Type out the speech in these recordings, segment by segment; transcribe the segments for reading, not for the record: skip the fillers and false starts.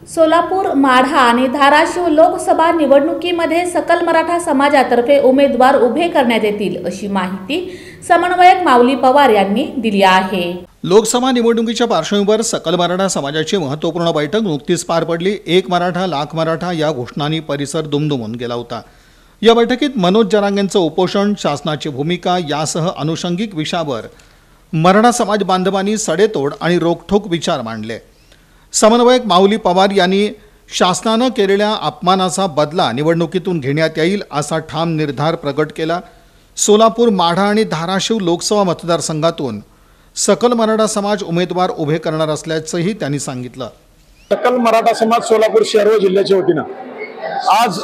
सोलापूर, माढा आणि धाराशिव लोकसभा निवडणुकीमध्ये सकल मराठा समाजातर्फे उमेदवार उभे करण्यात येतील अशी माहिती समन्वयक माऊली पवार यांनी दिली आहे। लोकसभा निवडणुकीच्या पार्श्वभूमीवर सकल मराठा समाजाची महत्त्वपूर्ण बैठक नुकतीच पार पडली। एक मराठा लाख मराठा या घोषणांनी परिसर दुमदुमून गेला होता। या बैठकीत मनोज जरांगेंचं उपोषण, शासनाची भूमिका यासह अनुषंगिक विषयावर मराठा समाज बांधवांनी सडेतोड आणि रोखठोक विचार मांडले। समन्वयक माऊली पवार यांनी शासनाने केलेल्या अपमानाचा बदला निवडणुकीतून घेण्यात येईल असा ठाम निर्धार प्रकट केला। सोलापूर, माढा आणि धाराशिव लोकसभा मतदारसंघातून सकल मराठा समाज उमेदवार उभे करणार असल्याचंही त्यांनी सांगितलं। सकल मराठा समाज सोलापूर शहर व जिल्ह्याच्या वतीने आज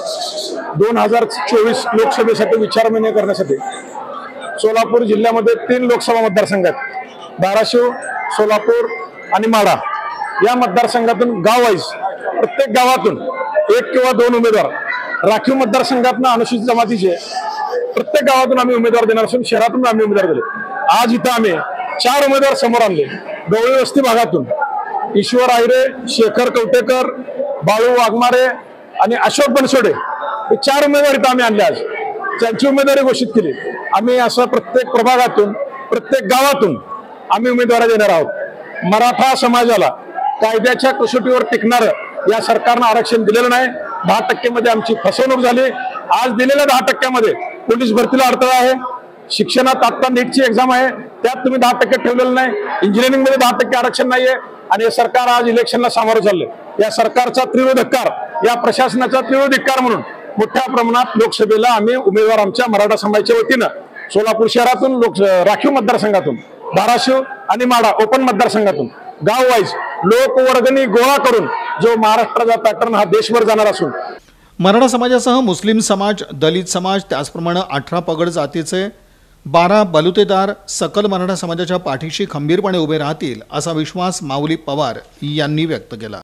2024 लोकसभेसाठी विचारविनिमय करण्यासाठी सोलापूर जिल्ह्यामध्ये 3 लोकसभा मतदारसंघ आहेत। धाराशिव, सोलापूर आणि माढा या मतदारसंघातून गाव वाईज प्रत्येक गावातून 1 किंवा 2 उमेदवार, राखीव मतदारसंघातून अनुसूचित जमातीचे प्रत्येक गावातून आम्ही उमेदवार देणार असून शहरातून आम्ही उमेदवार दिले। आज इथं आम्ही 4 उमेदवार समोर आणले। गवळी वस्ती भागातून ईश्वर आहिरे, शेखर कवटेकर, बाळू वाघमारे आणि अशोक बनसोडे हे 4 उमेदवार इथं आम्ही आणले। आज त्यांची उमेदवारी घोषित केली। आम्ही असं प्रत्येक प्रभागातून, प्रत्येक गावातून आम्ही उमेदवार देणार आहोत। मराठा समाजाला कायद्याच्या कसोटीवर टिकणारं या सरकारनं आरक्षण दिलेलं नाही। 10% मध्ये आमची फसवणूक झाली। आज दिलेल्या 10% मध्ये पोलीस भरतीला अडथळा आहे। शिक्षणात आता नीटची एक्झाम आहे, त्यात तुम्ही 10% ठेवलेलं नाही। इंजिनिअरिंग मध्ये 10% आरक्षण नाहीये आणि हे सरकार आज इलेक्शनला सामोरं चाललंय। या सरकारचा तीव्र धिक्कार, या प्रशासनाचा तीव्र धिक्कार म्हणून मोठ्या प्रमाणात लोकसभेला आम्ही उमेदवार आमच्या मराठा समाजाच्या वतीनं सोलापूर शहरातून, राखीव मतदारसंघातून, धाराशिव आणि माढा ओपन मतदारसंघातून गाव वाईज लोकवर्गणी गोळा करून जो महाराष्ट्राचा पॅटर्न हा देशभर जाणार असून मराठा समाजासह मुस्लिम समाज, दलित समाज, त्याचप्रमाणे 18 पगड जातीचे 12 बलुतेदार सकल मराठा समाजाच्या पाठीशी खंबीरपणे उभे राहतील असा विश्वास माऊली पवार यांनी व्यक्त केला।